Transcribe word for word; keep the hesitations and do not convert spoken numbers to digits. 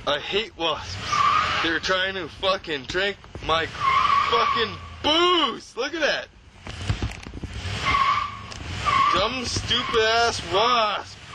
I hate wasps. They're trying to fucking drink my fucking booze. Look at that. Dumb, stupid ass wasp.